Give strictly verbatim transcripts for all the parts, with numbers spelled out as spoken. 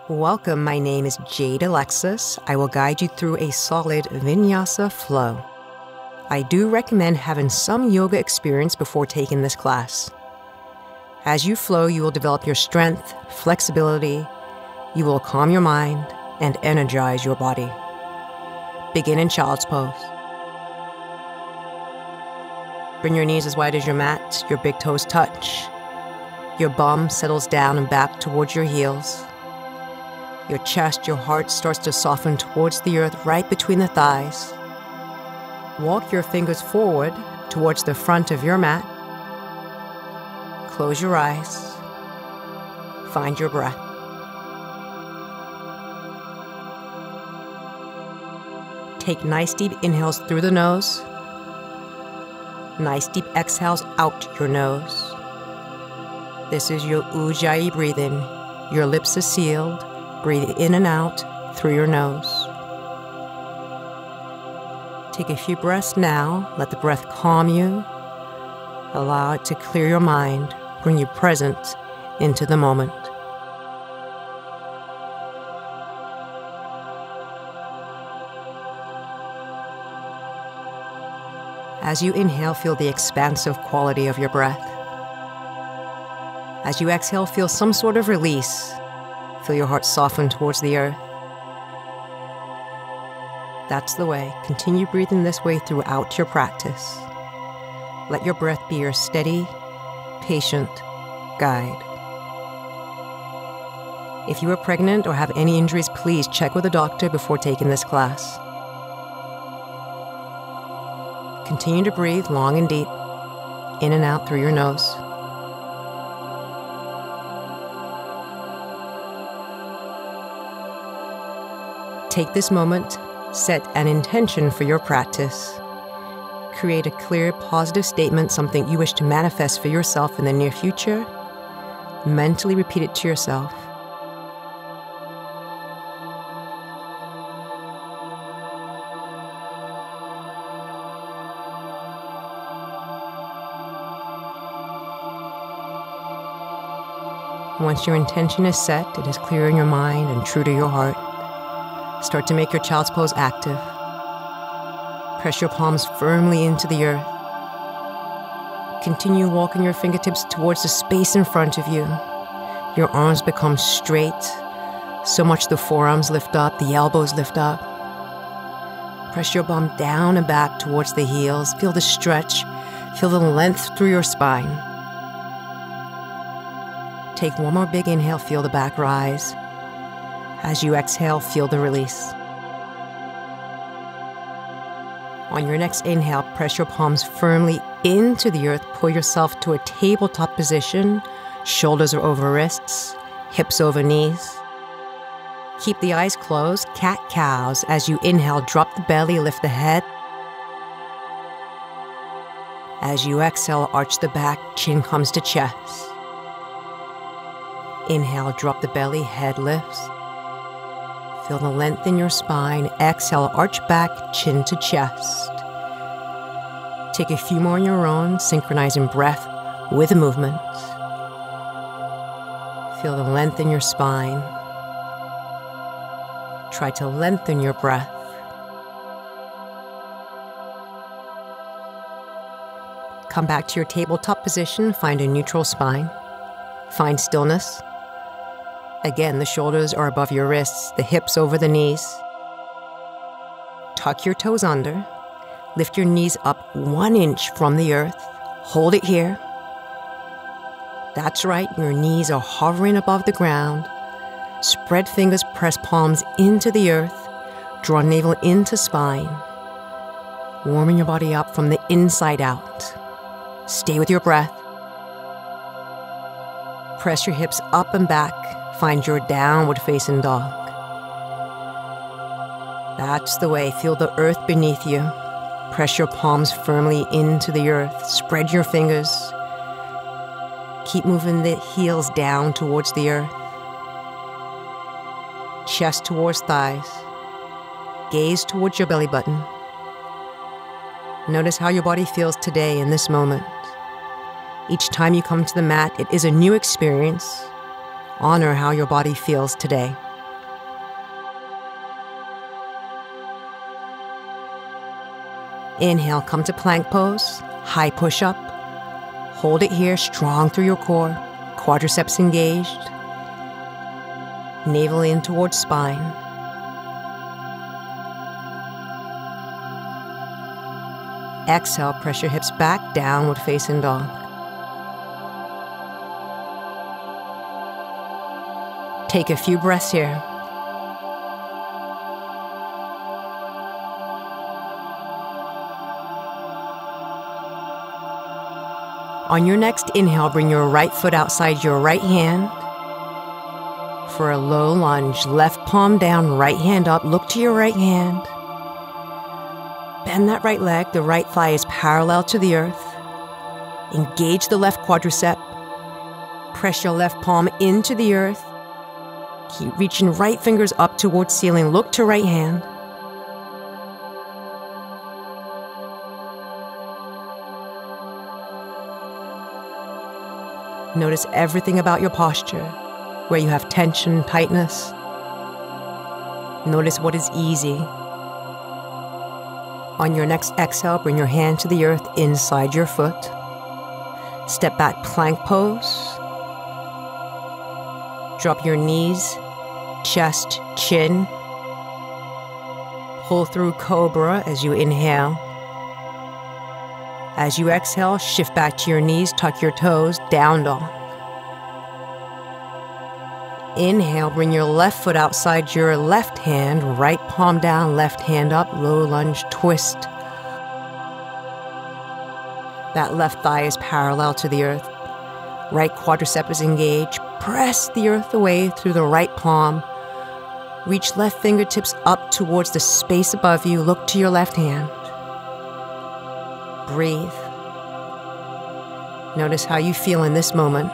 Welcome, my name is Jade Alexis. I will guide you through a solid vinyasa flow. I do recommend having some yoga experience before taking this class. As you flow, you will develop your strength, flexibility, you will calm your mind, and energize your body. Begin in child's pose. Bring your knees as wide as your mat, your big toes touch. Your bum settles down and back towards your heels. Your chest, your heart starts to soften towards the earth right between the thighs. Walk your fingers forward towards the front of your mat. Close your eyes. Find your breath. Take nice deep inhales through the nose. Nice deep exhales out your nose. This is your Ujjayi breathing. Your lips are sealed. Breathe in and out through your nose. Take a few breaths now. Let the breath calm you. Allow it to clear your mind. Bring you present into the moment. As you inhale, feel the expansive quality of your breath. As you exhale, feel some sort of release. Feel your heart soften towards the earth. That's the way. Continue breathing this way throughout your practice. Let your breath be your steady, patient guide. If you are pregnant or have any injuries, please check with a doctor before taking this class. Continue to breathe long and deep, in and out through your nose. Take this moment, set an intention for your practice. Create a clear, positive statement, something you wish to manifest for yourself in the near future. Mentally repeat it to yourself. Once your intention is set, it is clear in your mind and true to your heart. Start to make your child's pose active. Press your palms firmly into the earth. Continue walking your fingertips towards the space in front of you. Your arms become straight, so much the forearms lift up, the elbows lift up. Press your bum down and back towards the heels. Feel the stretch. Feel the length through your spine. Take one more big inhale, feel the back rise. As you exhale, feel the release. On your next inhale, press your palms firmly into the earth. Pull yourself to a tabletop position. Shoulders are over wrists, hips over knees. Keep the eyes closed, cat-cows. As you inhale, drop the belly, lift the head. As you exhale, arch the back, chin comes to chest. Inhale, drop the belly, head lifts. Feel the length in your spine. Exhale, arch back, chin to chest. Take a few more on your own, synchronizing breath with movement. Feel the length in your spine. Try to lengthen your breath. Come back to your tabletop position. Find a neutral spine. Find stillness. Again, the shoulders are above your wrists, the hips over the knees. Tuck your toes under. Lift your knees up one inch from the earth. Hold it here. That's right, your knees are hovering above the ground. Spread fingers, press palms into the earth. Draw navel into spine. Warming your body up from the inside out. Stay with your breath. Press your hips up and back. Find your downward facing dog. That's the way. Feel the earth beneath you. Press your palms firmly into the earth. Spread your fingers. Keep moving the heels down towards the earth. Chest towards thighs. Gaze towards your belly button. Notice how your body feels today in this moment. Each time you come to the mat, it is a new experience. Honor how your body feels today. Inhale, come to plank pose, high push-up. Hold it here, strong through your core, quadriceps engaged. Navel in towards spine. Exhale, press your hips back, downward facing dog. Take a few breaths here. On your next inhale, bring your right foot outside your right hand. For a low lunge, left palm down, right hand up, look to your right hand. Bend that right leg, the right thigh is parallel to the earth. Engage the left quadricep. Press your left palm into the earth. Keep reaching right fingers up towards ceiling, look to right hand. Notice everything about your posture, where you have tension, tightness. Notice what is easy. On your next exhale, bring your hand to the earth inside your foot. Step back, plank pose. Drop your knees, chest, chin. Pull through cobra as you inhale. As you exhale, shift back to your knees, tuck your toes, down dog. Inhale, bring your left foot outside your left hand, right palm down, left hand up, low lunge, twist. That left thigh is parallel to the earth. Right quadricep is engaged. Press the earth away through the right palm. Reach left fingertips up towards the space above you. Look to your left hand. Breathe. Notice how you feel in this moment.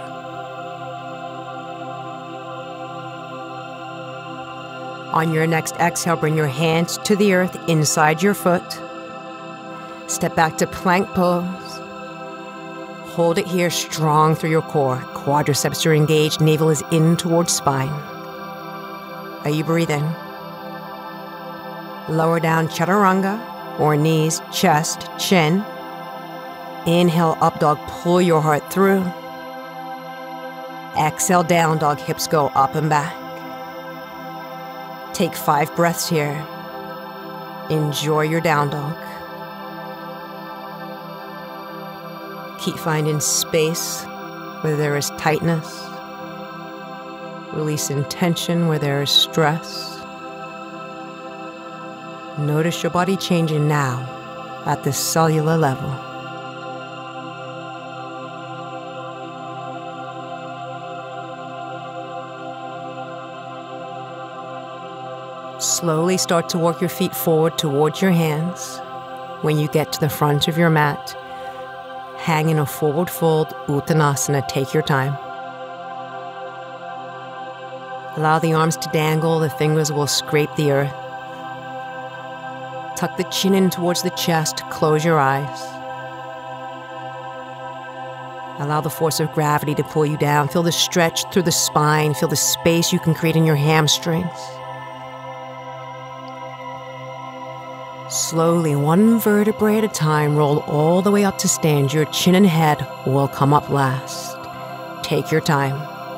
On your next exhale, bring your hands to the earth inside your foot. Step back to plank pose. Hold it here, strong through your core. Quadriceps are engaged, navel is in towards spine. Are you breathing? Lower down chaturanga, or knees, chest, chin. Inhale, up dog, pull your heart through. Exhale, down dog, hips go up and back. Take five breaths here. Enjoy your down dog. Keep finding space where there is tightness. Releasing tension where there is stress. Notice your body changing now at the cellular level. Slowly start to walk your feet forward towards your hands. When you get to the front of your mat, hang in a forward fold, Uttanasana, take your time. Allow the arms to dangle, the fingers will scrape the earth. Tuck the chin in towards the chest, close your eyes. Allow the force of gravity to pull you down. Feel the stretch through the spine, feel the space you can create in your hamstrings. Slowly, one vertebrae at a time, roll all the way up to stand. Your chin and head will come up last. Take your time.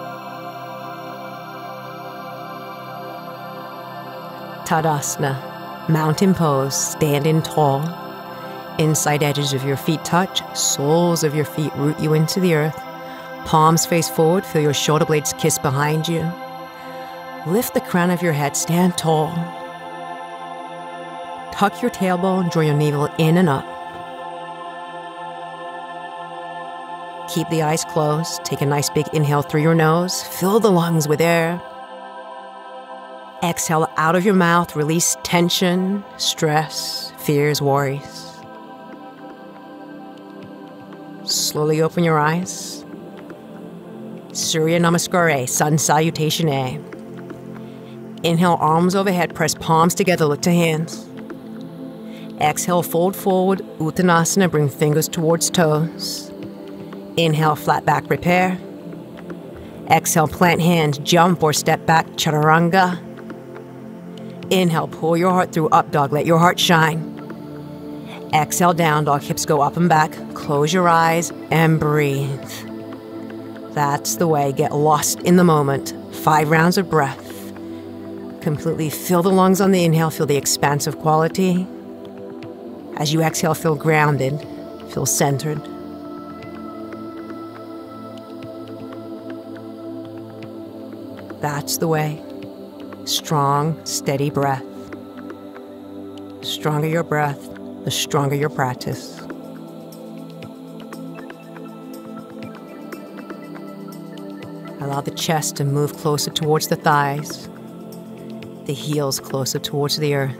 Tadasana, mountain pose, standing tall. Inside edges of your feet touch, soles of your feet root you into the earth. Palms face forward, feel your shoulder blades kiss behind you. Lift the crown of your head, stand tall. Tuck your tailbone, draw your navel in and up. Keep the eyes closed. Take a nice big inhale through your nose. Fill the lungs with air. Exhale out of your mouth. Release tension, stress, fears, worries. Slowly open your eyes. Surya Namaskar, Sun Salutation A. Inhale, arms overhead, press palms together, look to hands. Exhale, fold forward, Uttanasana, bring fingers towards toes. Inhale, flat back, prepare. Exhale, plant hands, jump or step back, chaturanga. Inhale, pull your heart through, up dog, let your heart shine. Exhale, down dog, hips go up and back. Close your eyes and breathe. That's the way. Get lost in the moment. Five rounds of breath. Completely fill the lungs on the inhale. Feel the expansive quality. As you exhale, feel grounded. Feel centered. That's the way. Strong, steady breath. The stronger your breath, the stronger your practice. Allow the chest to move closer towards the thighs, the heels closer towards the earth.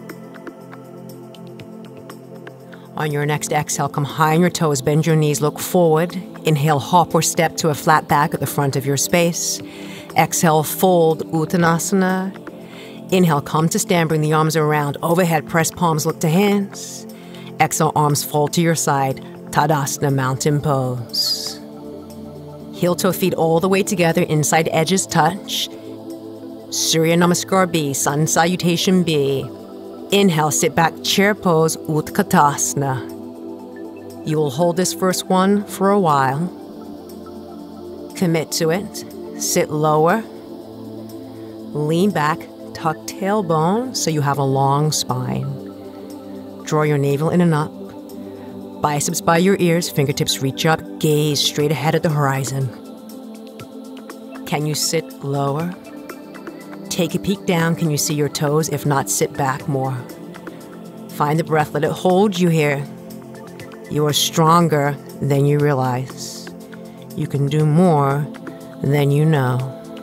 On your next exhale, come high on your toes, bend your knees, look forward. Inhale, hop or step to a flat back at the front of your space. Exhale, fold, Uttanasana. Inhale, come to stand, bring the arms around. Overhead, press palms, look to hands. Exhale, arms fold to your side. Tadasana, mountain pose. Heel toe feet all the way together, inside edges touch. Surya Namaskar B, Sun Salutation B. Inhale, sit back, chair pose, Utkatasana. You will hold this first one for a while. Commit to it. Sit lower. Lean back, tuck tailbone so you have a long spine. Draw your navel in and up. Biceps by your ears, fingertips reach up, gaze straight ahead at the horizon. Can you sit lower? Take a peek down. Can you see your toes? If not, sit back more. Find the breath. Let it hold you here. You are stronger than you realize. You can do more than you know.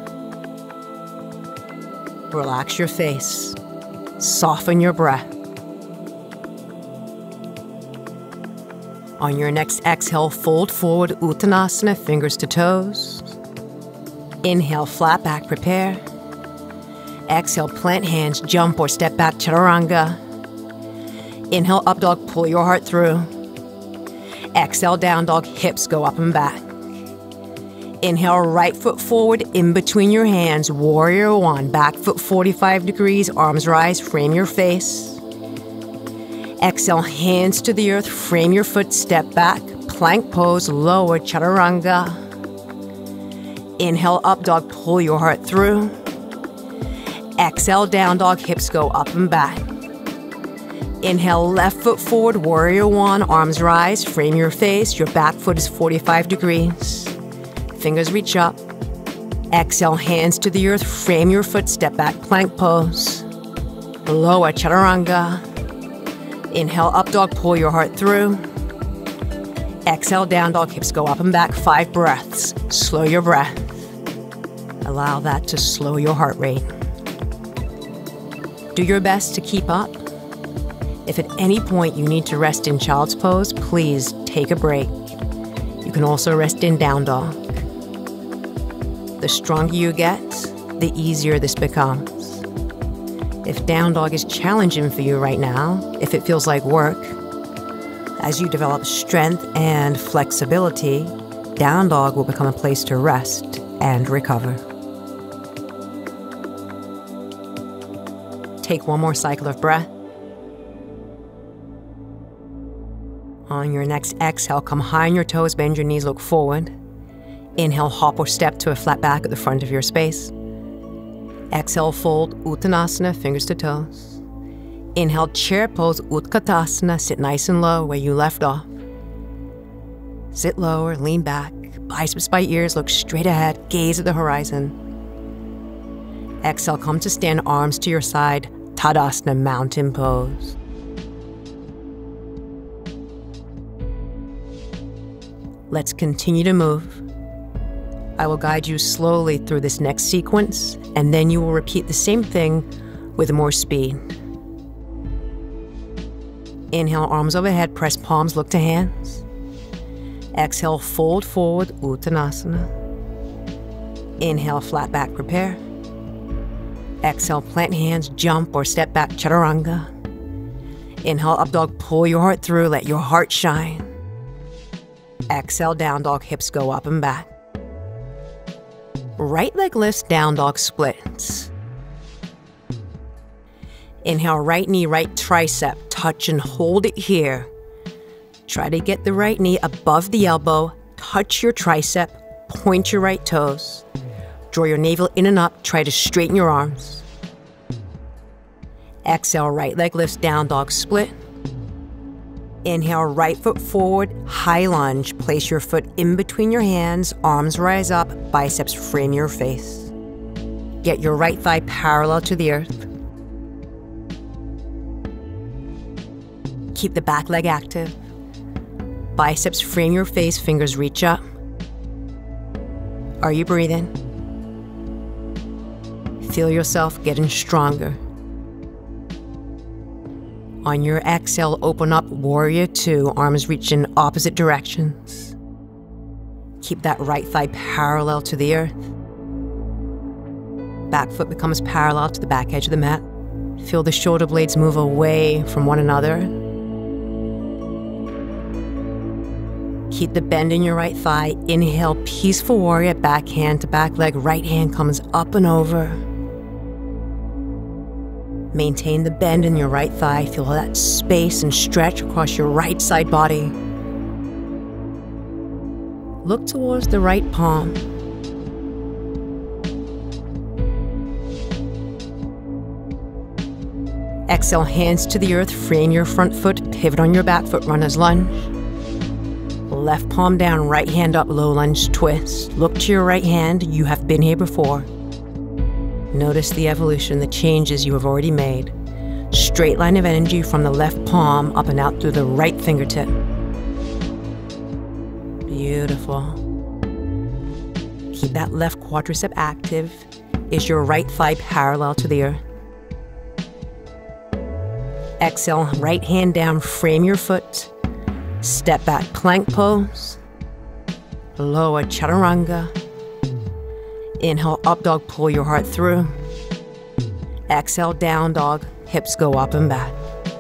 Relax your face. Soften your breath. On your next exhale, fold forward, Uttanasana, fingers to toes. Inhale, flat back, prepare. Exhale, plant hands, jump or step back, Chaturanga. Inhale, up dog, pull your heart through. Exhale, down dog, hips go up and back. Inhale, right foot forward, in between your hands, warrior one. Back foot forty-five degrees, arms rise, frame your face. Exhale, hands to the earth, frame your foot, step back, plank pose, lower, Chaturanga. Inhale, up dog, pull your heart through. Exhale, down dog, hips go up and back. Inhale, left foot forward, warrior one, arms rise, frame your face, your back foot is forty-five degrees. Fingers reach up. Exhale, hands to the earth, frame your foot, step back, plank pose. Lower, Chaturanga. Inhale, up dog, pull your heart through. Exhale, down dog, hips go up and back, five breaths. Slow your breath. Allow that to slow your heart rate. Do your best to keep up. If at any point you need to rest in child's pose, please take a break. You can also rest in down dog. The stronger you get, the easier this becomes. If down dog is challenging for you right now, if it feels like work, as you develop strength and flexibility, down dog will become a place to rest and recover. Take one more cycle of breath. On your next exhale, come high on your toes, bend your knees, look forward. Inhale, hop or step to a flat back at the front of your space. Exhale, fold, Uttanasana, fingers to toes. Inhale, chair pose, Utkatasana, sit nice and low where you left off. Sit lower, lean back, biceps by ears, look straight ahead, gaze at the horizon. Exhale, come to stand, arms to your side, Tadasana, mountain pose. Let's continue to move. I will guide you slowly through this next sequence, and then you will repeat the same thing with more speed. Inhale, arms overhead, press palms, look to hands. Exhale, fold forward, Uttanasana. Inhale, flat back, prepare. Exhale, plant hands, jump or step back, Chaturanga. Inhale, up dog, pull your heart through, let your heart shine. Exhale, down dog, hips go up and back. Right leg lifts, down dog splits. Inhale, right knee, right tricep, touch and hold it here. Try to get the right knee above the elbow, touch your tricep, point your right toes. Draw your navel in and up, try to straighten your arms. Exhale, right leg lifts, down dog split. Inhale, right foot forward, high lunge. Place your foot in between your hands, arms rise up, biceps frame your face. Get your right thigh parallel to the earth. Keep the back leg active. Biceps frame your face, fingers reach up. Are you breathing? Feel yourself getting stronger. On your exhale, open up warrior two, arms reach in opposite directions. Keep that right thigh parallel to the earth. Back foot becomes parallel to the back edge of the mat. Feel the shoulder blades move away from one another. Keep the bend in your right thigh. Inhale, peaceful warrior, back hand to back leg. Right hand comes up and over. Maintain the bend in your right thigh. Feel that space and stretch across your right side body. Look towards the right palm. Exhale, hands to the earth. Frame your front foot. Pivot on your back foot. Runner's lunge. Left palm down, right hand up, low lunge twist. Look to your right hand. You have been here before. Notice the evolution, the changes you have already made. Straight line of energy from the left palm up and out through the right fingertip. Beautiful. Keep that left quadricep active. Is your right thigh parallel to the earth? Exhale, right hand down, frame your foot. Step back, plank pose. Lower chaturanga. Inhale, up dog, pull your heart through. Exhale, down dog, hips go up and back.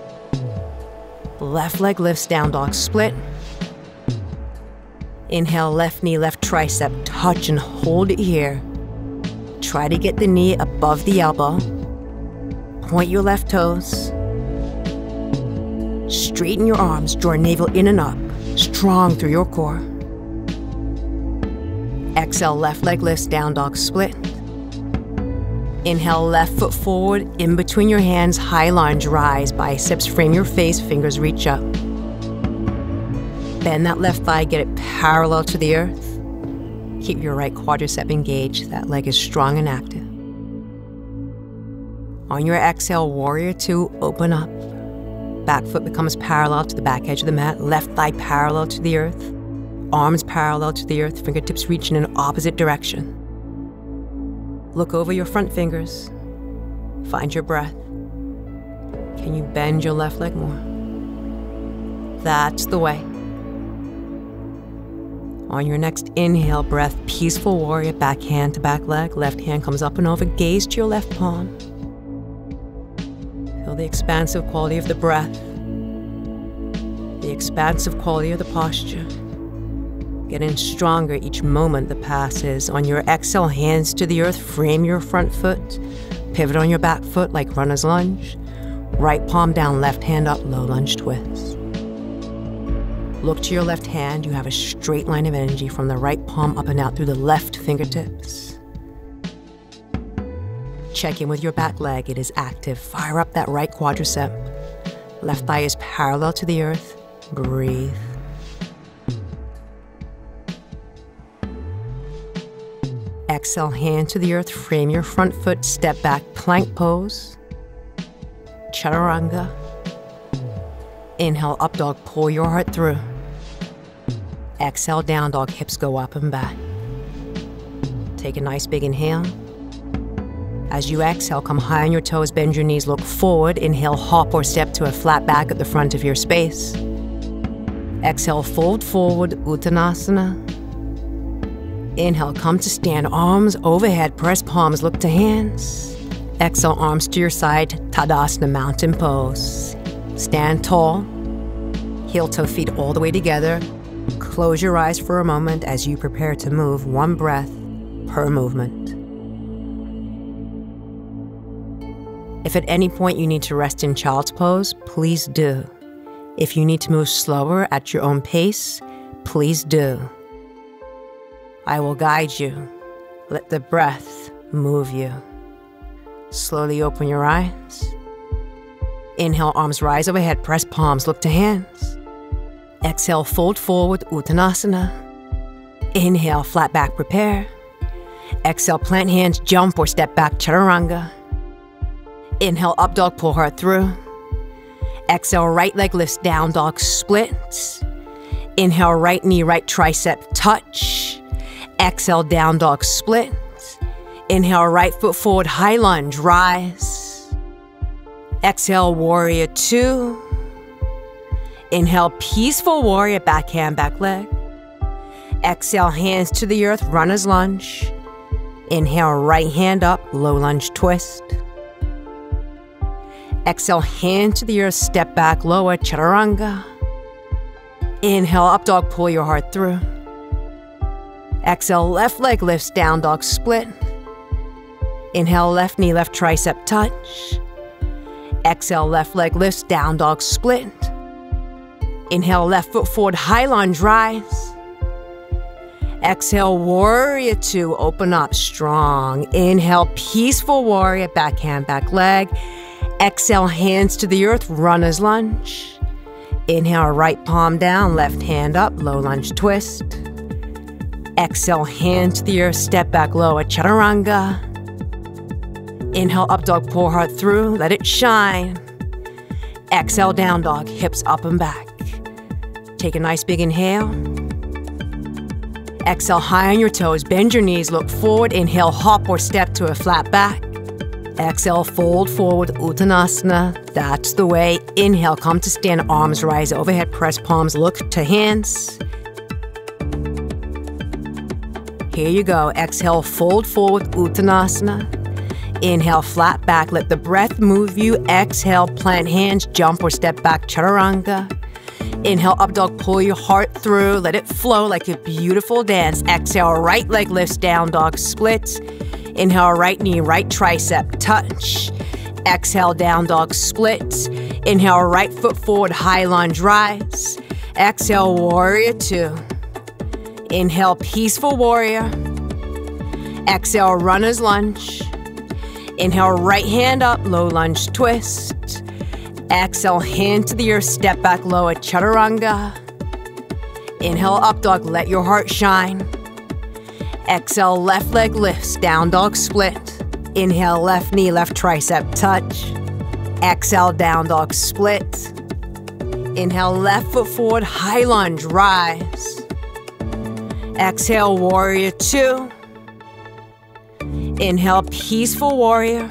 Left leg lifts, down dog split. Inhale, left knee, left tricep, touch and hold it here. Try to get the knee above the elbow. Point your left toes. Straighten your arms, draw navel in and up, strong through your core. Exhale, left leg lifts, down dog split. Inhale, left foot forward, in between your hands, high lunge, rise, biceps frame your face, fingers reach up. Bend that left thigh, get it parallel to the earth. Keep your right quadricep engaged, that leg is strong and active. On your exhale, warrior two, open up. Back foot becomes parallel to the back edge of the mat, left thigh parallel to the earth, arms parallel to the earth, fingertips reach in an opposite direction. Look over your front fingers, find your breath. Can you bend your left leg more? That's the way. On your next inhale breath, peaceful warrior, back hand to back leg, left hand comes up and over, gaze to your left palm. Feel the expansive quality of the breath, the expansive quality of the posture. Getting stronger each moment that passes. On your exhale, hands to the earth, frame your front foot, pivot on your back foot like runner's lunge. Right palm down, left hand up, low lunge twist. Look to your left hand, you have a straight line of energy from the right palm up and out through the left fingertips. Check in with your back leg, it is active. Fire up that right quadricep. Left thigh is parallel to the earth. Breathe. Exhale, hand to the earth, frame your front foot, step back, plank pose. Chaturanga. Inhale, up dog, pull your heart through. Exhale, down dog, hips go up and back. Take a nice big inhale. As you exhale, come high on your toes, bend your knees, look forward. Inhale, hop or step to a flat back at the front of your space. Exhale, fold forward, Uttanasana. Inhale, come to stand, arms overhead, press palms, look to hands. Exhale, arms to your side, Tadasana, mountain pose. Stand tall, heel toe feet all the way together. Close your eyes for a moment as you prepare to move, one breath per movement. If at any point you need to rest in child's pose, please do. If you need to move slower at your own pace, please do. I will guide you. Let the breath move you. Slowly open your eyes. Inhale, arms rise overhead, press palms, look to hands. Exhale, fold forward, Uttanasana. Inhale, flat back, prepare. Exhale, plant hands, jump or step back, Chaturanga. Inhale, up dog, pull heart through. Exhale, right leg lifts, down dog, split. Inhale, right knee, right tricep, touch. Exhale, down dog, split. Inhale, right foot forward, high lunge, rise. Exhale, warrior two. Inhale, peaceful warrior, back hand, back leg. Exhale, hands to the earth, runner's lunge. Inhale, right hand up, low lunge twist. Exhale, hand to the earth, step back, lower, Chaturanga. Inhale, up dog, pull your heart through. Exhale, left leg lifts, down dog, split. Inhale, left knee, left tricep, touch. Exhale, left leg lifts, down dog, split. Inhale, left foot forward, high lunge, rise. Exhale, warrior two, open up, strong. Inhale, peaceful warrior, back hand, back leg. Exhale, hands to the earth, runner's lunge. Inhale, right palm down, left hand up, low lunge twist. Exhale, hand to the earth, step back, lower, Chaturanga. Inhale, up dog, pull heart through, let it shine. Exhale, down dog, hips up and back. Take a nice big inhale. Exhale, high on your toes, bend your knees, look forward. Inhale, hop or step to a flat back. Exhale, fold forward, Uttanasana. That's the way. Inhale, come to stand, arms rise overhead, press palms, look to hands. Here you go. Exhale, fold forward, Uttanasana. Inhale, flat back, let the breath move you. Exhale, plant hands, jump or step back, Chaturanga. Inhale, up dog, pull your heart through, let it flow like a beautiful dance. Exhale, right leg lifts, down dog, splits. Inhale, right knee, right tricep, touch. Exhale, down dog, splits. Inhale, right foot forward, high lunge, rise. Exhale, warrior two. Inhale, peaceful warrior. Exhale, runner's lunge. Inhale, right hand up, low lunge twist. Exhale, hand to the earth, step back, lower, Chaturanga. Inhale, up dog, let your heart shine. Exhale, left leg lifts, down dog, split. Inhale, left knee, left tricep, touch. Exhale, down dog, split. Inhale, left foot forward, high lunge, rise. Exhale, warrior two. Inhale, peaceful warrior.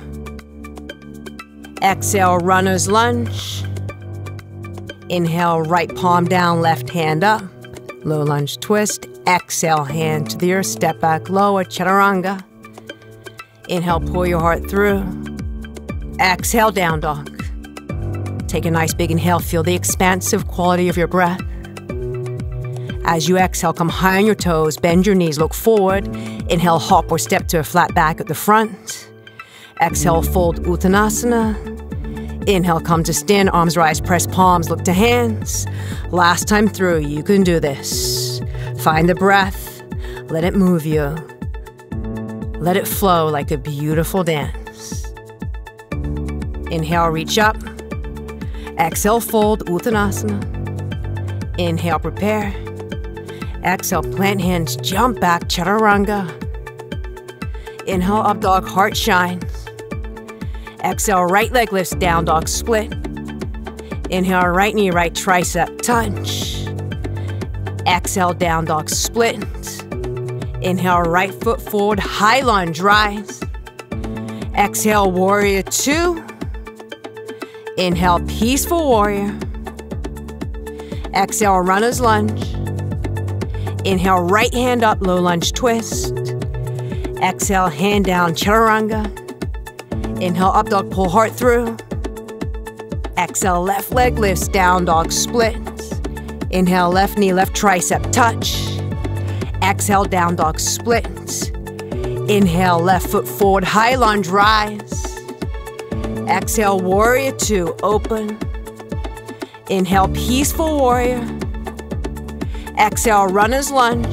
Exhale, runner's lunge. Inhale, right palm down, left hand up. Low lunge twist. Exhale, hand to the earth, step back, lower, Chaturanga. Inhale, pull your heart through. Exhale, down dog. Take a nice big inhale, feel the expansive quality of your breath. As you exhale, come high on your toes, bend your knees, look forward. Inhale, hop or step to a flat back at the front. Exhale, fold Uttanasana. Inhale, come to stand, arms rise, press palms, look to hands. Last time through, you can do this. Find the breath, let it move you. Let it flow like a beautiful dance. Inhale, reach up. Exhale, fold Uttanasana. Inhale, prepare. Exhale, plant hands, jump back, Chaturanga. Inhale, up dog, heart shines. Exhale, right leg lifts, down dog, split. Inhale, right knee, right tricep, touch. Exhale, down dog, split. Inhale, right foot forward, high lunge, rise. Exhale, warrior two. Inhale, peaceful warrior. Exhale, runner's lunge. Inhale, right hand up, low lunge twist. Exhale, hand down, Chaturanga. Inhale, up dog, pull heart through. Exhale, left leg lifts, down dog, split. Inhale, left knee, left tricep, touch. Exhale, down dog, split. Inhale, left foot forward, high lunge, rise. Exhale, warrior two, open. Inhale, peaceful warrior. Exhale, runner's lunge.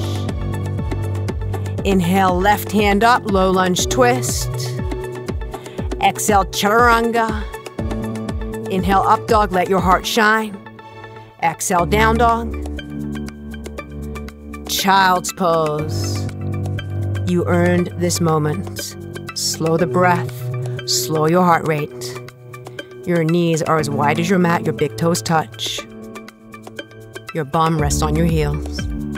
Inhale, left hand up, low lunge twist. Exhale, chaturanga. Inhale, up dog, let your heart shine. Exhale, down dog. Child's pose. You earned this moment. Slow the breath, slow your heart rate. Your knees are as wide as your mat, your big toes touch. Your bum rests on your heels.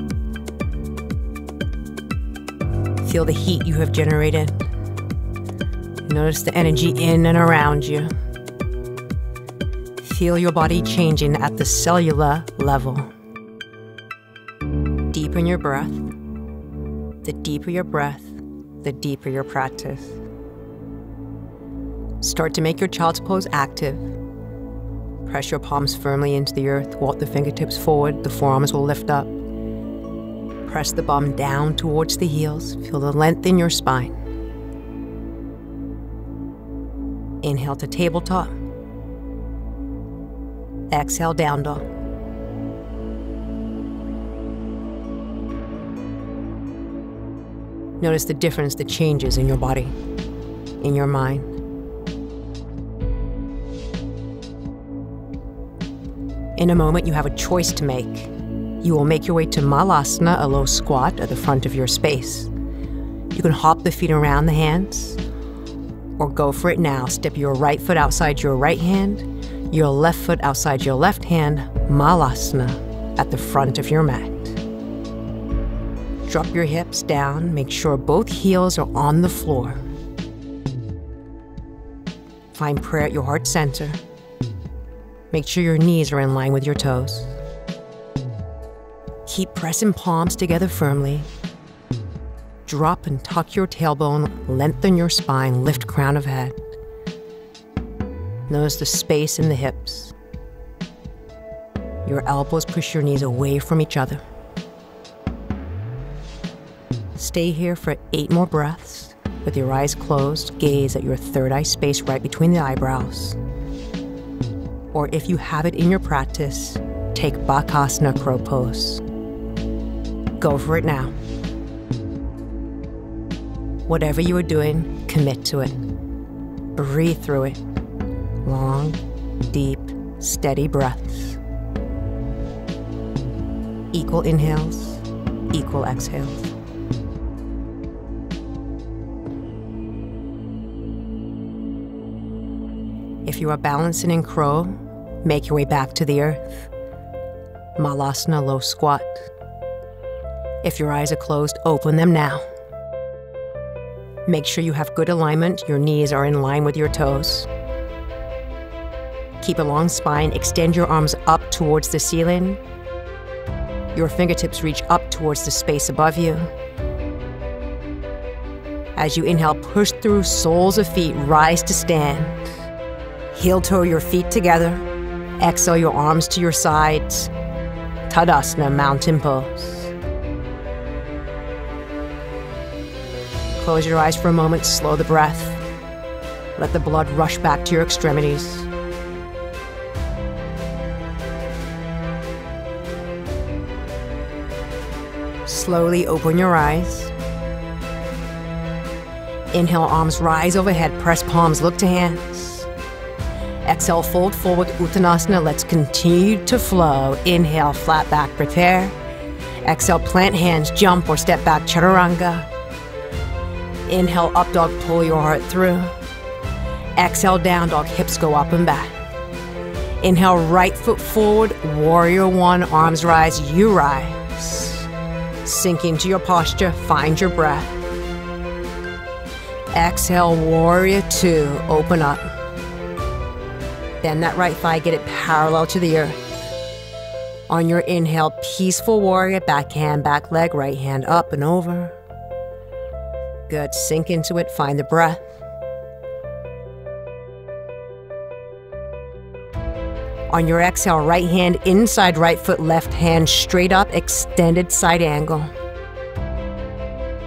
Feel the heat you have generated. Notice the energy in and around you. Feel your body changing at the cellular level. Deepen your breath. The deeper your breath, the deeper your practice. Start to make your child's pose active. Press your palms firmly into the earth. Walk the fingertips forward. The forearms will lift up. Press the bum down towards the heels. Feel the length in your spine. Inhale to tabletop. Exhale, down dog. Notice the difference, the changes in your body, in your mind. In a moment, you have a choice to make. You will make your way to Malasana, a low squat at the front of your space. You can hop the feet around the hands, or go for it now. Step your right foot outside your right hand, your left foot outside your left hand, Malasana at the front of your mat. Drop your hips down, make sure both heels are on the floor. Find prayer at your heart center. Make sure your knees are in line with your toes. Keep pressing palms together firmly. Drop and tuck your tailbone, lengthen your spine, lift crown of head. Notice the space in the hips. Your elbows push your knees away from each other. Stay here for eight more breaths. With your eyes closed, gaze at your third eye space right between the eyebrows. Or if you have it in your practice, take Bakasana crow pose. Go for it now. Whatever you are doing, commit to it. Breathe through it. Long, deep, steady breaths. Equal inhales, equal exhales. If you are balancing in crow, make your way back to the earth. Malasana, low squat. If your eyes are closed, open them now. Make sure you have good alignment. Your knees are in line with your toes. Keep a long spine. Extend your arms up towards the ceiling. Your fingertips reach up towards the space above you. As you inhale, push through soles of feet, rise to stand. Heel toe your feet together. Exhale your arms to your sides. Tadasana, mountain pose. Close your eyes for a moment, slow the breath. Let the blood rush back to your extremities. Slowly open your eyes. Inhale, arms rise overhead, press palms, look to hands. Exhale, fold forward, Uttanasana. Let's continue to flow. Inhale, flat back, prepare. Exhale, plant hands, jump or step back, chaturanga. Inhale, up dog, pull your heart through. Exhale, down dog, hips go up and back. Inhale, right foot forward, warrior one, arms rise, you rise. Sink into your posture, find your breath. Exhale, warrior two, open up. Bend that right thigh, get it parallel to the earth. On your inhale, peaceful warrior, back hand, back leg, right hand up and over. Good, sink into it, find the breath. On your exhale, right hand inside right foot, left hand straight up, extended side angle.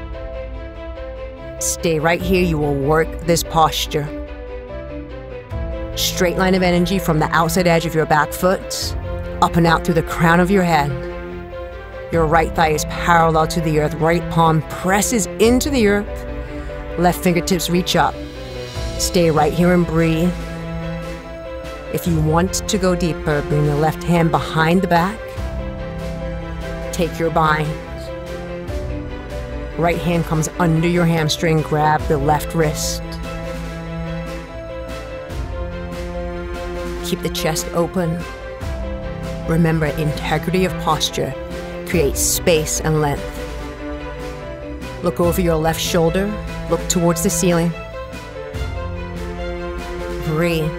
Stay right here, you will work this posture. Straight line of energy from the outside edge of your back foot, up and out through the crown of your head. Your right thigh is parallel to the earth. Right palm presses into the earth. Left fingertips reach up. Stay right here and breathe. If you want to go deeper, bring the left hand behind the back. Take your bind. Right hand comes under your hamstring. Grab the left wrist. Keep the chest open. Remember, integrity of posture creates space and length. Look over your left shoulder. Look towards the ceiling. Breathe.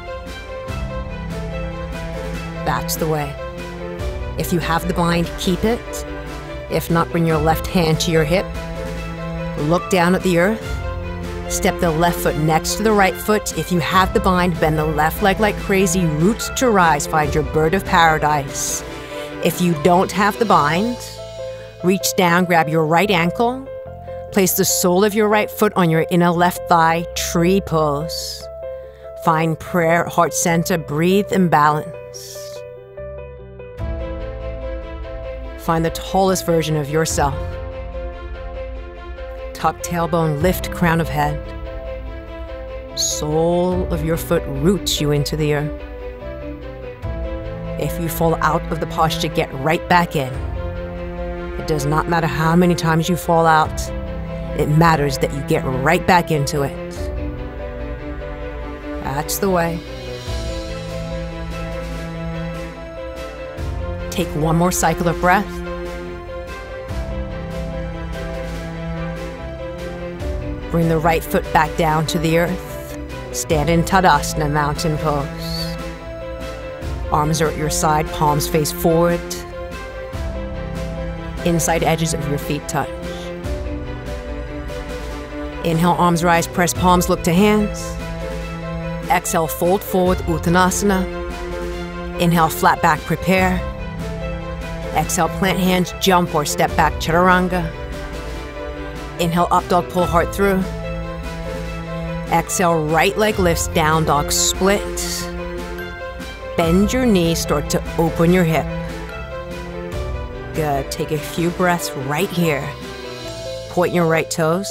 That's the way. If you have the bind, keep it. If not, bring your left hand to your hip. Look down at the earth. Step the left foot next to the right foot. If you have the bind, bend the left leg like crazy. Roots to rise. Find your bird of paradise. If you don't have the bind, reach down, grab your right ankle. Place the sole of your right foot on your inner left thigh. Tree pose. Find prayer, heart center. Breathe and balance. Find the tallest version of yourself. Tuck tailbone, lift crown of head. Sole of your foot roots you into the earth. If you fall out of the posture, get right back in. It does not matter how many times you fall out. It matters that you get right back into it. That's the way. Take one more cycle of breath. Bring the right foot back down to the earth. Stand in Tadasana, mountain pose. Arms are at your side, palms face forward. Inside edges of your feet touch. Inhale, arms rise, press palms, look to hands. Exhale, fold forward, Uttanasana. Inhale, flat back, prepare. Exhale, plant hands, jump or step back, Chaturanga. Inhale, up dog, pull heart through. Exhale, right leg lifts, down dog, split. Bend your knee, start to open your hip. Good, take a few breaths right here. Point your right toes.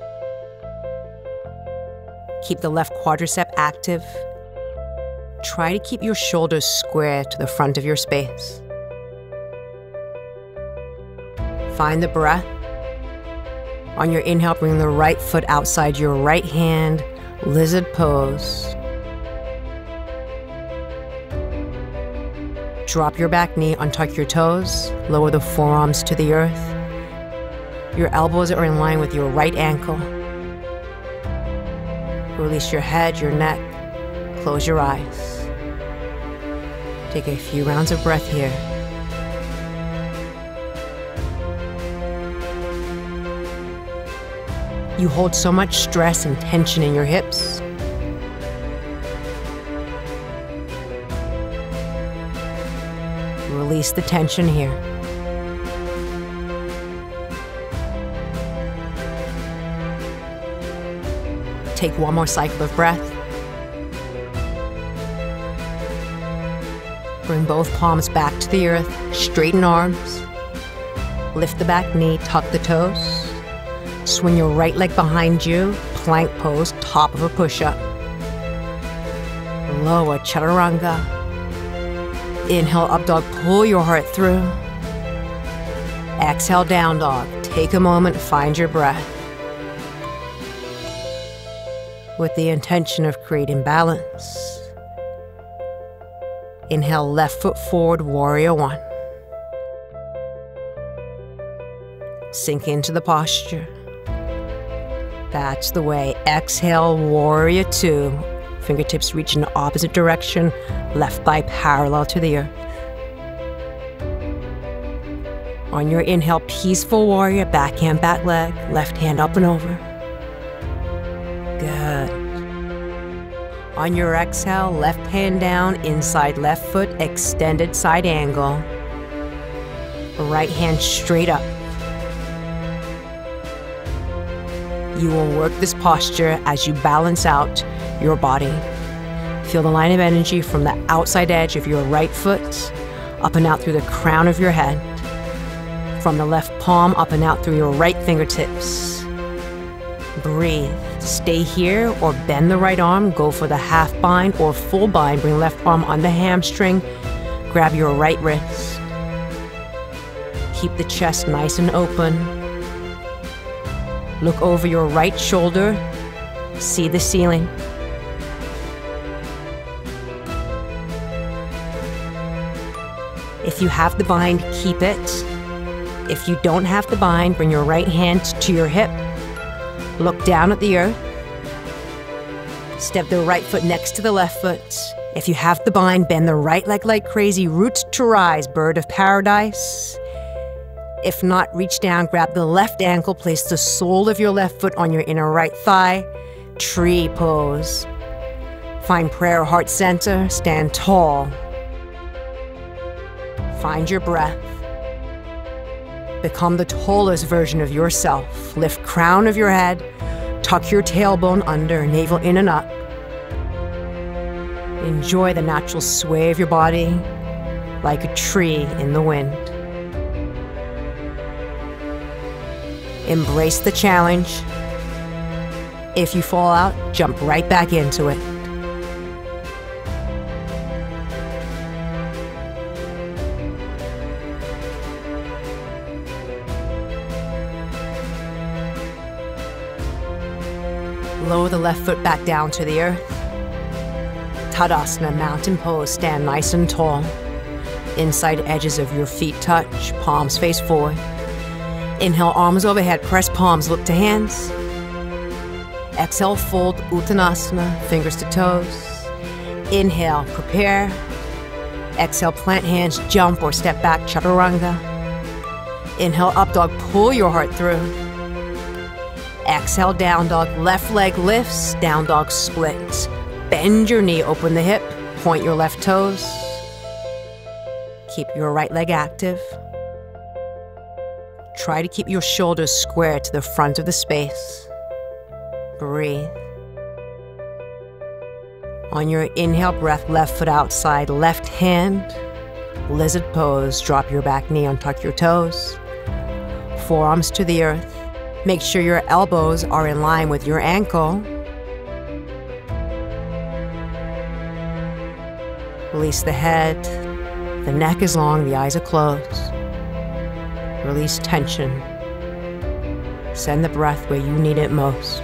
Keep the left quadricep active. Try to keep your shoulders square to the front of your space. Find the breath. On your inhale, bring the right foot outside your right hand, lizard pose. Drop your back knee, untuck your toes, lower the forearms to the earth. Your elbows are in line with your right ankle. Release your head, your neck, close your eyes. Take a few rounds of breath here. You hold so much stress and tension in your hips. Release the tension here. Take one more cycle of breath. Bring both palms back to the earth, straighten arms. Lift the back knee, tuck the toes. Swing your right leg behind you, plank pose, top of a push-up. Lower, Chaturanga. Inhale, up dog, pull your heart through. Exhale, down dog. Take a moment, find your breath. With the intention of creating balance. Inhale, left foot forward, warrior one. Sink into the posture. That's the way. Exhale, warrior two. Fingertips reach in the opposite direction. Left thigh parallel to the earth. On your inhale, peaceful warrior. Back hand, back leg. Left hand up and over. Good. On your exhale, left hand down. Inside left foot. Extended side angle. Right hand straight up. You will work this posture as you balance out your body. Feel the line of energy from the outside edge of your right foot up and out through the crown of your head. From the left palm up and out through your right fingertips. Breathe. Stay here or bend the right arm. Go for the half bind or full bind. Bring left arm on the hamstring. Grab your right wrist. Keep the chest nice and open. Look over your right shoulder. See the ceiling. If you have the bind, keep it. If you don't have the bind, bring your right hand to your hip. Look down at the earth. Step the right foot next to the left foot. If you have the bind, bend the right leg like crazy. Roots to rise, bird of paradise. If not, reach down, grab the left ankle, place the sole of your left foot on your inner right thigh. Tree pose. Find prayer heart center, stand tall. Find your breath. Become the tallest version of yourself. Lift crown of your head, tuck your tailbone under, navel in and up. Enjoy the natural sway of your body like a tree in the wind. Embrace the challenge. If you fall out, jump right back into it. Lower the left foot back down to the earth. Tadasana, mountain pose, stand nice and tall. Inside edges of your feet touch, palms face forward. Inhale, arms overhead, press palms, look to hands. Exhale, fold, Uttanasana, fingers to toes. Inhale, prepare. Exhale, plant hands, jump or step back, Chaturanga. Inhale, up dog, pull your heart through. Exhale, down dog, left leg lifts, down dog splits. Bend your knee, open the hip, point your left toes. Keep your right leg active. Try to keep your shoulders square to the front of the space. Breathe. On your inhale breath, left foot outside, left hand, lizard pose. Drop your back knee, untuck your toes. Forearms to the earth. Make sure your elbows are in line with your ankle. Release the head. The neck is long, the eyes are closed. Release tension. Send the breath where you need it most.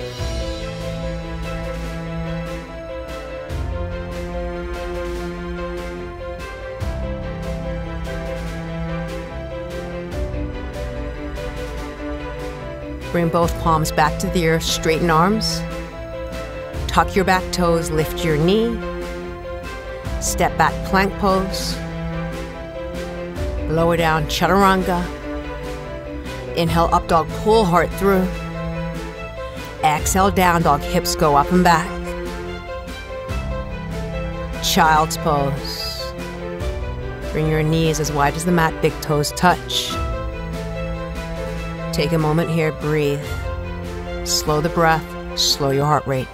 Bring both palms back to the earth, straighten arms. Tuck your back toes, lift your knee. Step back, plank pose. Lower down, Chaturanga. Inhale, up dog, pull heart through. Exhale, down dog, hips go up and back. Child's pose. Bring your knees as wide as the mat, big toes touch. Take a moment here, breathe. Slow the breath, slow your heart rate.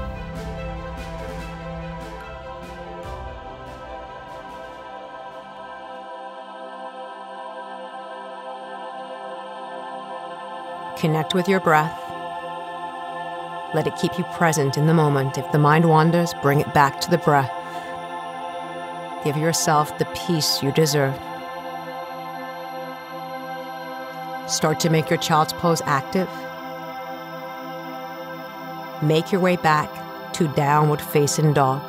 Connect with your breath. Let it keep you present in the moment. If the mind wanders, bring it back to the breath. Give yourself the peace you deserve. Start to make your child's pose active. Make your way back to downward facing dog.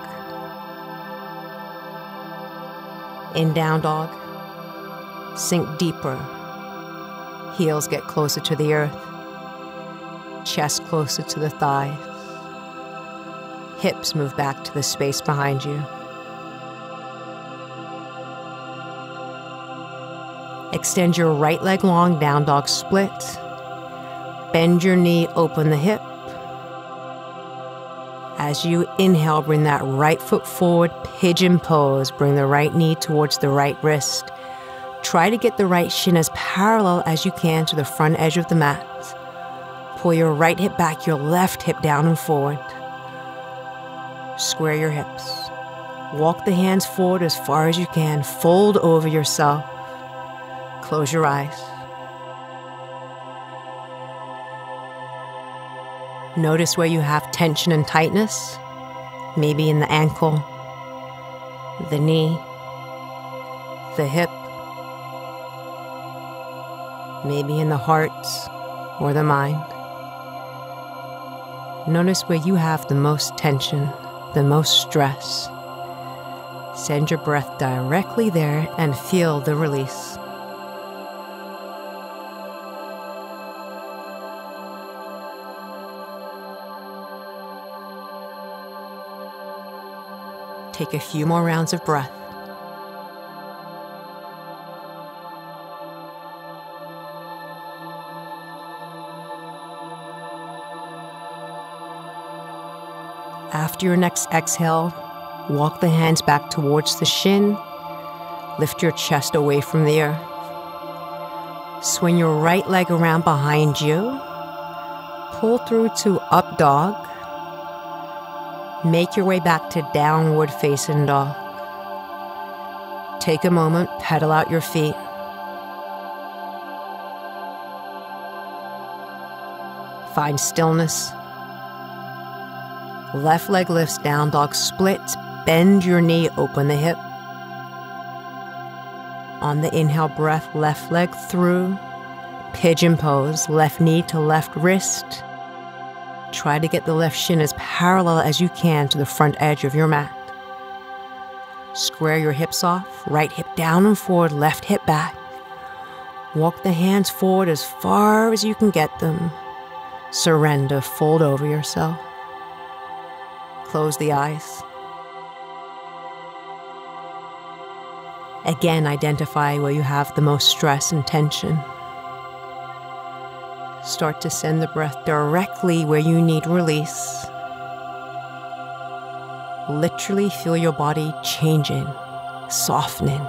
In down dog, sink deeper. Heels get closer to the earth. Chest closer to the thighs. Hips move back to the space behind you. Extend your right leg long, down dog split. Bend your knee, open the hip. As you inhale, bring that right foot forward, pigeon pose. Bring the right knee towards the right wrist. Try to get the right shin as parallel as you can to the front edge of the mat. Pull your right hip back, your left hip down and forward. Square your hips. Walk the hands forward as far as you can. Fold over yourself. Close your eyes. Notice where you have tension and tightness. Maybe in the ankle, the knee, the hip. Maybe in the heart or the mind. Notice where you have the most tension, the most stress. Send your breath directly there and feel the release. Take a few more rounds of breath. After your next exhale, walk the hands back towards the shin. Lift your chest away from the earth. Swing your right leg around behind you. Pull through to up dog. Make your way back to downward facing dog. Take a moment, pedal out your feet. Find stillness. Left leg lifts, down dog split. Bend your knee, open the hip. On the inhale breath, left leg through. Pigeon pose, left knee to left wrist. Try to get the left shin as parallel as you can to the front edge of your mat. Square your hips off, right hip down and forward, left hip back. Walk the hands forward as far as you can get them. Surrender, fold over yourself. Close the eyes. Again, identify where you have the most stress and tension. Start to send the breath directly where you need release. Literally feel your body changing, softening.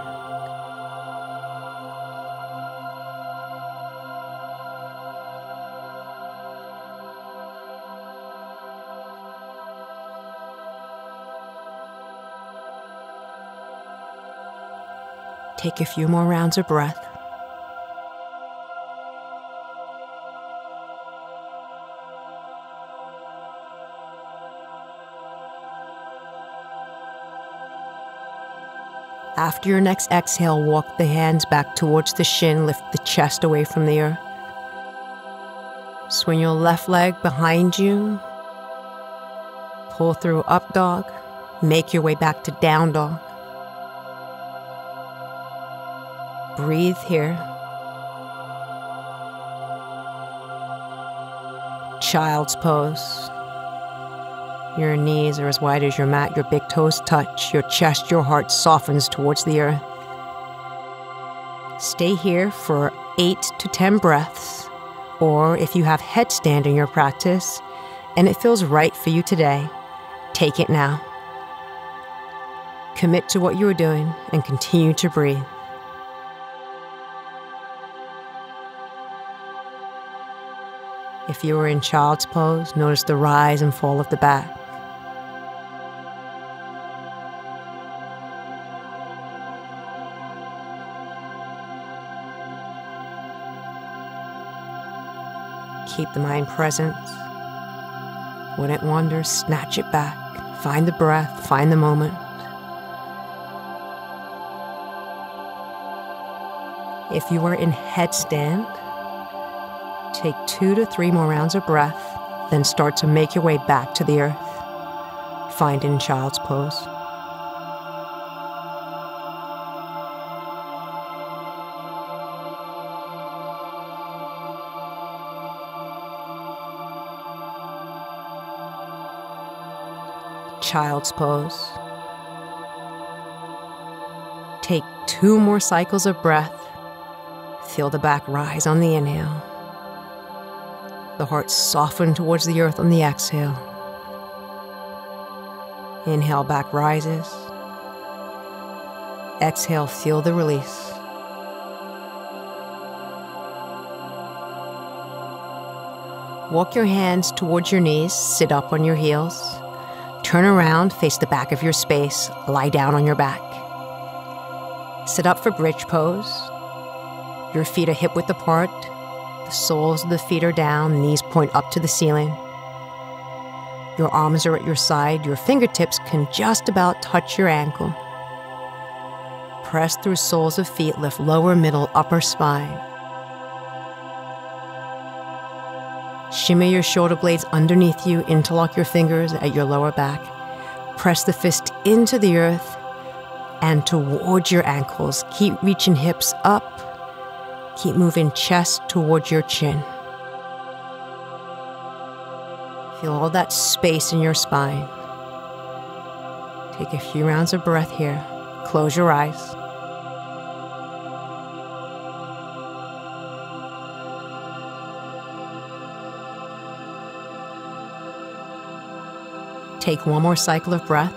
Take a few more rounds of breath. After your next exhale, walk the hands back towards the shin, lift the chest away from the earth. Swing your left leg behind you. Pull through up dog. Make your way back to down dog. Breathe here. Child's pose. Your knees are as wide as your mat, your big toes touch, your chest, your heart softens towards the earth. Stay here for eight to ten breaths, or if you have headstand in your practice and it feels right for you today, take it now. Commit to what you are doing and continue to breathe. If you are in child's pose, notice the rise and fall of the back. Keep the mind present. When it wanders, snatch it back. Find the breath, find the moment. If you are in headstand, take two to three more rounds of breath, then start to make your way back to the earth. Find in child's pose. Child's pose. Take two more cycles of breath. Feel the back rise on the inhale. The heart soften towards the earth on the exhale. Inhale, back rises. Exhale, feel the release. Walk your hands towards your knees, sit up on your heels. Turn around, face the back of your space, lie down on your back. Sit up for bridge pose. Your feet are hip-width apart. The soles of the feet are down, knees point up to the ceiling. Your arms are at your side. Your fingertips can just about touch your ankle. Press through soles of feet, lift lower, middle, upper spine. Shimmy your shoulder blades underneath you, interlock your fingers at your lower back. Press the fist into the earth and towards your ankles. Keep reaching hips up. Keep moving chest towards your chin. Feel all that space in your spine. Take a few rounds of breath here. Close your eyes. Take one more cycle of breath.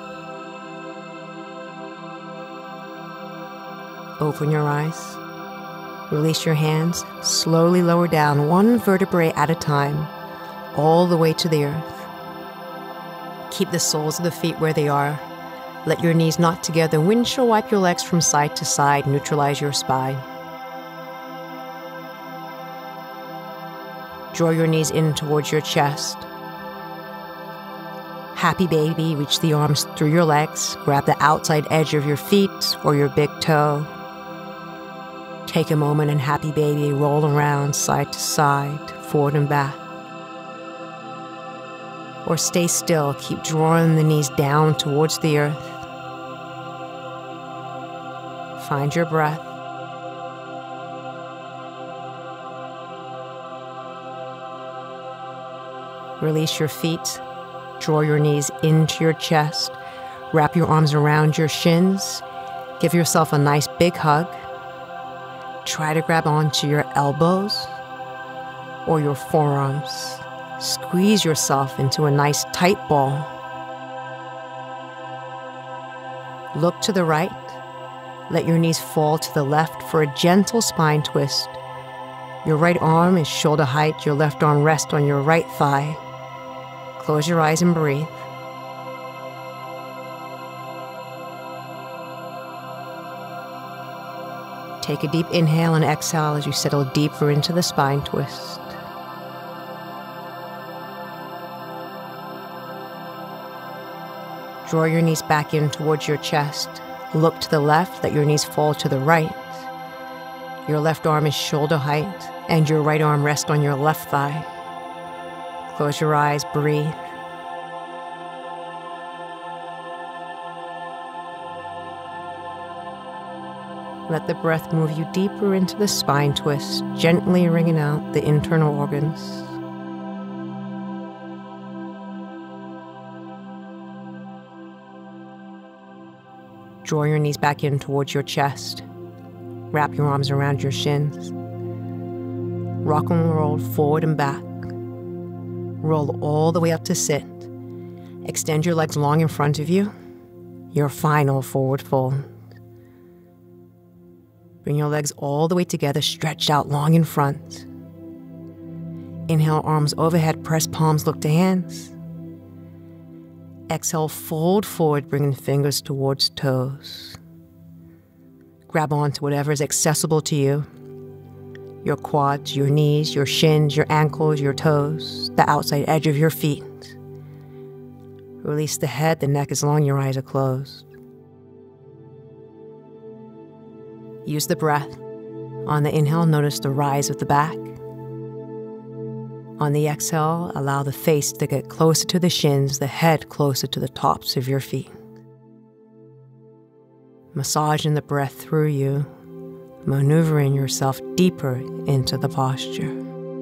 Open your eyes. Release your hands. Slowly lower down one vertebrae at a time, all the way to the earth. Keep the soles of the feet where they are. Let your knees knot together. Windshield wipe your legs from side to side. Neutralize your spine. Draw your knees in towards your chest. Happy baby, reach the arms through your legs. Grab the outside edge of your feet or your big toe. Take a moment and happy baby, roll around side to side, forward and back. Or stay still, keep drawing the knees down towards the earth. Find your breath. Release your feet. Draw your knees into your chest. Wrap your arms around your shins. Give yourself a nice big hug. Try to grab onto your elbows or your forearms. Squeeze yourself into a nice tight ball. Look to the right. Let your knees fall to the left for a gentle spine twist. Your right arm is shoulder height. Your left arm rests on your right thigh. Close your eyes and breathe. Take a deep inhale and exhale as you settle deeper into the spine twist. Draw your knees back in towards your chest. Look to the left, let your knees fall to the right. Your left arm is shoulder height, and your right arm rests on your left thigh. Close your eyes, breathe. Let the breath move you deeper into the spine twist, gently wringing out the internal organs. Draw your knees back in towards your chest. Wrap your arms around your shins. Rock and roll forward and back. Roll all the way up to sit. Extend your legs long in front of you. Your final forward fold. Bring your legs all the way together, stretched out long in front. Inhale, arms overhead, press palms, look to hands. Exhale, fold forward, bringing fingers towards toes. Grab onto whatever is accessible to you. Your quads, your knees, your shins, your ankles, your toes, the outside edge of your feet. Release the head, the neck is long, your eyes are closed. Use the breath. On the inhale, notice the rise of the back. On the exhale, allow the face to get closer to the shins, the head closer to the tops of your feet. Massaging the breath through you, maneuvering yourself deeper into the posture.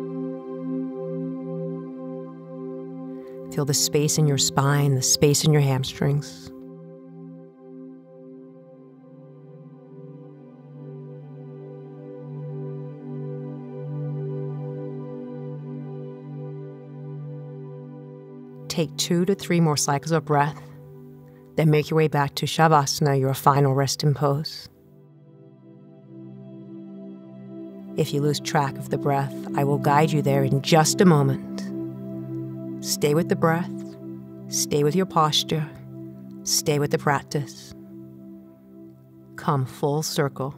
Feel the space in your spine, the space in your hamstrings. Take two to three more cycles of breath, then make your way back to Shavasana, your final resting pose. If you lose track of the breath, I will guide you there in just a moment. Stay with the breath, Stay with your posture. Stay with the practice. Come full circle.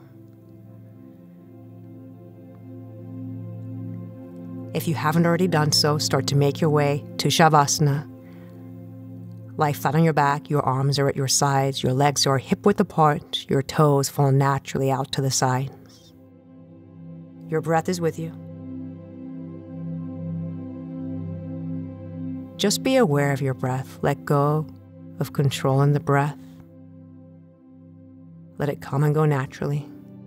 If you haven't already done so, start to make your way to Shavasana. Lie flat on your back, your arms are at your sides, your legs are hip-width apart, your toes fall naturally out to the sides. Your breath is with you. Just be aware of your breath. Let go of controlling the breath. Let it come and go naturally.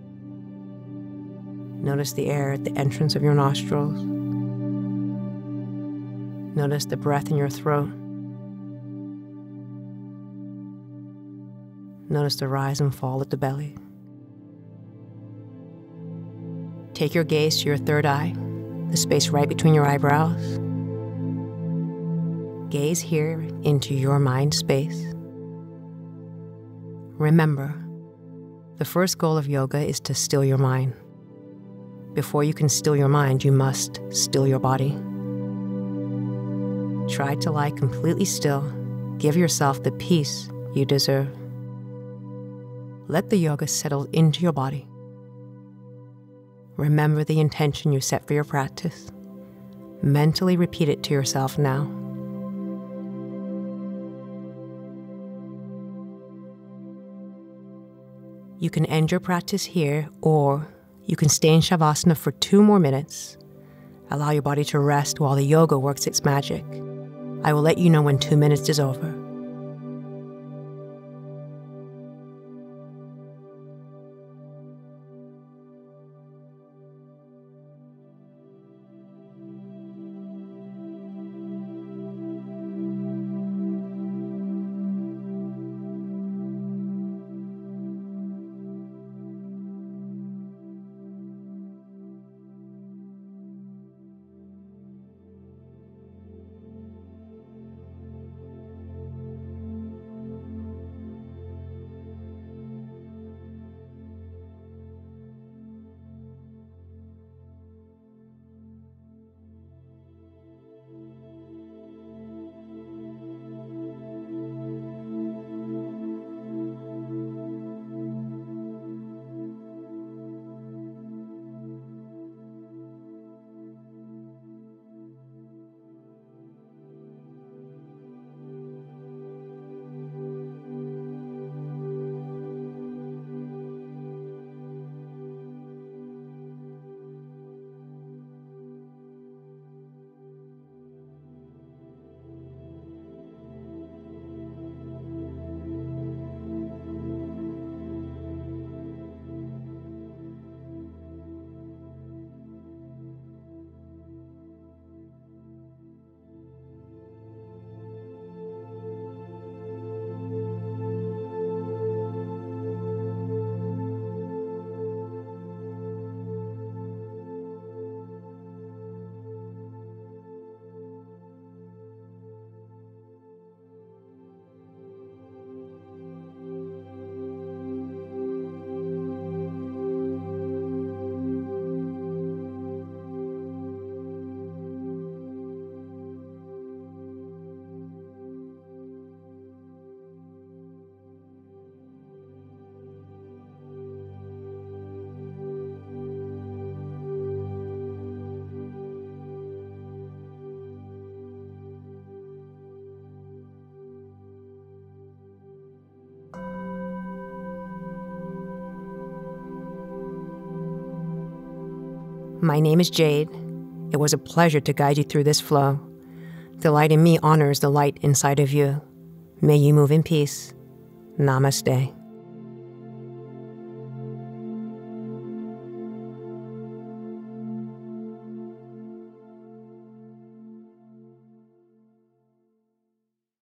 Notice the air at the entrance of your nostrils. Notice the breath in your throat. Notice the rise and fall at the belly. Take your gaze to your third eye, the space right between your eyebrows. Gaze here into your mind space. Remember, the first goal of yoga is to still your mind. Before you can still your mind, you must still your body. Try to lie completely still. Give yourself the peace you deserve. Let the yoga settle into your body. Remember the intention you set for your practice. Mentally repeat it to yourself now. You can end your practice here, or you can stay in Shavasana for two more minutes. Allow your body to rest while the yoga works its magic. I will let you know when two minutes is over. My name is Jade. It was a pleasure to guide you through this flow. The light in me honors the light inside of you. May you move in peace. Namaste.